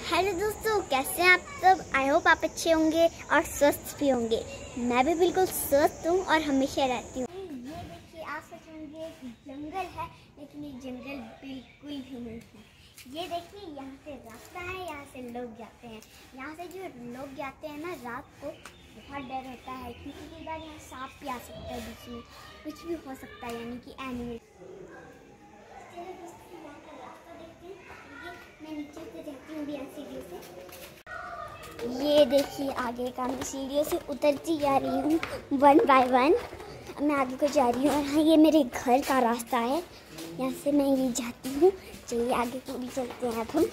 Hello दोस्तों, कैसे हैं आप सब। आई होप आप अच्छे होंगे और स्वस्थ भी होंगे। मैं भी बिल्कुल स्वस्थ हूँ और हमेशा रहती हूँ। ये देखिए, आप सोच होंगे जंगल है, लेकिन ये जंगल बिल्कुल भी नहीं है। ये देखिए, यहाँ से रास्ता है, यहाँ से लोग जाते हैं। यहाँ से जो लोग जाते हैं ना, रात को बहुत डर होता है क्योंकि कई बार यहाँ सांप भी आ सकता है, बीच में कुछ भी हो सकता है, यानी कि एनिमल। मैं नीचे से देखती हूँ बिना सीढ़ियों से। ये देखिए, आगे का मैं सीढ़ियों से उतरती जा रही हूँ वन बाय वन। मैं आगे को जा रही हूँ और हाँ, ये मेरे घर का रास्ता है, यहाँ से मैं ये जाती हूँ। चलिए आगे को भी चलते हैं। अब हम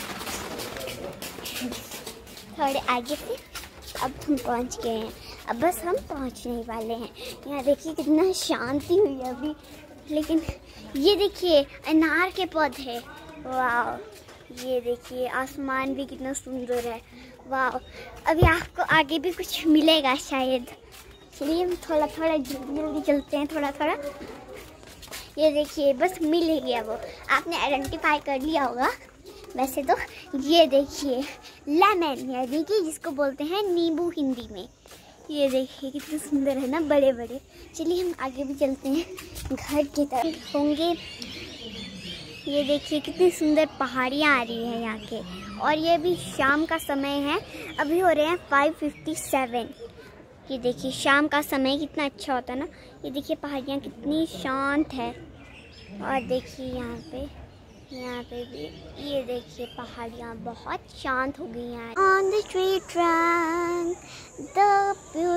थोड़े आगे से अब हम पहुँच गए हैं। अब बस हम पहुँचने वाले हैं। यहाँ देखिए कितना शांति हुई है अभी, लेकिन ये देखिए अनार के पौधे। वाह, ये देखिए आसमान भी कितना सुंदर है। वाह, अभी आपको आगे भी कुछ मिलेगा शायद। चलिए हम थोड़ा थोड़ा जल्दी चलते हैं, थोड़ा थोड़ा। ये देखिए बस मिल ही गया, वो आपने आइडेंटिफाई कर लिया होगा वैसे तो। ये देखिए लेमन, यानी कि जिसको बोलते हैं नींबू हिंदी में। ये देखिए कितने सुंदर है ना, बड़े बड़े। चलिए हम आगे भी चलते हैं, घर की तरफ होंगे। ये देखिए कितनी सुंदर पहाड़ियाँ आ रही हैं यहाँ के, और ये भी शाम का समय है। अभी हो रहे हैं 5:57। ये देखिए शाम का समय कितना अच्छा होता है ना। ये देखिए पहाड़ियाँ कितनी शांत है, और देखिए यहाँ पे भी ये देखिए पहाड़ियाँ बहुत शांत हो गई हैं। On the tree trunk the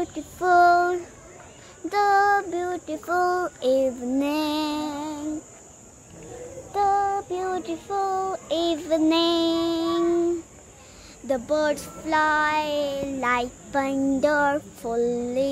beautiful evening, the beautiful evening, the birds fly like wonderfully.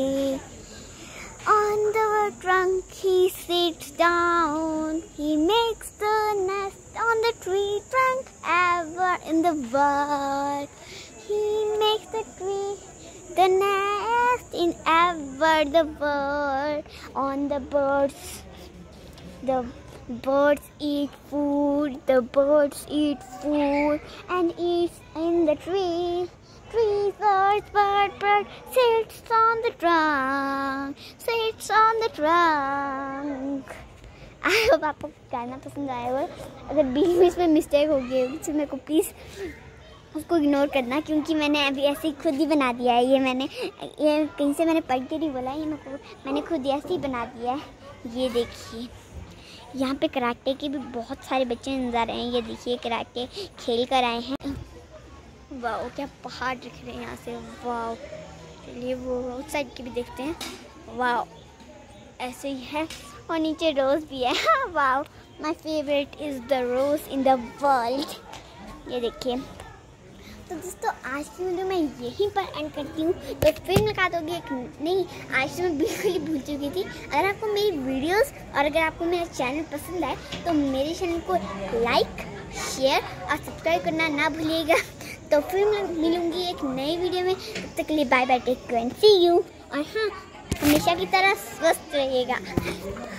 On the trunk he sits down, he makes the nest on the tree trunk ever in the world. He makes the nest in ever the world. On the birds, the birds eat food, the birds eat food and eats in the tree. Tree, bird sits on the trunk, sits on the trunk. I hope आपको गाना पसंद आया होगा। अगर बीच में mistake हो गई होगी तो मेरे को प्लीज़ उसको इग्नोर करना, क्योंकि मैंने अभी ऐसे ही खुद ही बना दिया है। ये कहीं से मैंने पढ़ के नहीं बोला, ये मैंने खुद ही ऐसे ही बना दिया है। ये देखिए यहाँ पे कराटे के भी बहुत सारे बच्चे नजर आ रहे हैं। ये देखिए कराटे खेल कर आए हैं। वाह, क्या पहाड़ दिख रहे हैं यहाँ से। वाह, चलिए वो उस साइड के भी देखते हैं। वाह, ऐसे ही है, और नीचे रोज़ भी है। वाह, my favourite is the rose in the world. ये देखिए, तो दोस्तों आज की वीडियो मैं यहीं पर एंड करती हूँ। तो फिर मुलाकात होगी एक नहीं, आज तो मैं बिल्कुल ही भूल चुकी थी। अगर आपको मेरी वीडियोस और अगर आपको मेरा चैनल पसंद आए तो मेरे चैनल को लाइक, शेयर और सब्सक्राइब करना ना भूलिएगा। तो फिर मिलूँगी एक नई वीडियो में। तब तक के लिए bye bye, take care and see you. और हाँ, हमेशा की तरह स्वस्थ रहिएगा।